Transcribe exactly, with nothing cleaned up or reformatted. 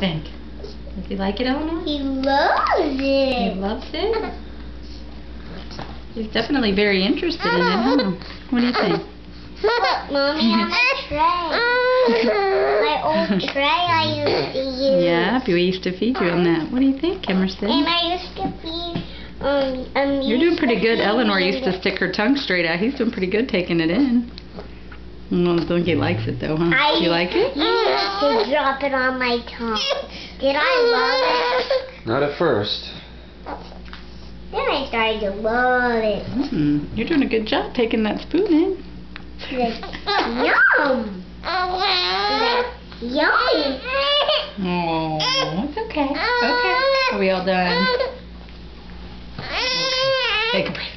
think? Does he like it, Eleanor? He loves it. He loves it? He's definitely very interested in it, huh? What do you think? Look, Mommy, on my tray. My old tray I used to use. Yeah, we used to feed you on that. What do you think, Emerson? And I used to feed, um, um You're doing pretty good. feed Eleanor him used to the- stick her tongue straight out. He's doing pretty good taking it in. I don't think he likes it though, huh? I Do you like it? used to drop it on my tongue. Did I love it? Not at first. Then I started to love it. Mm, you're doing a good job taking that spoon in. Like, yum! Like, yummy! Oh, it's okay. Okay. Are we all done? Okay. Take a break.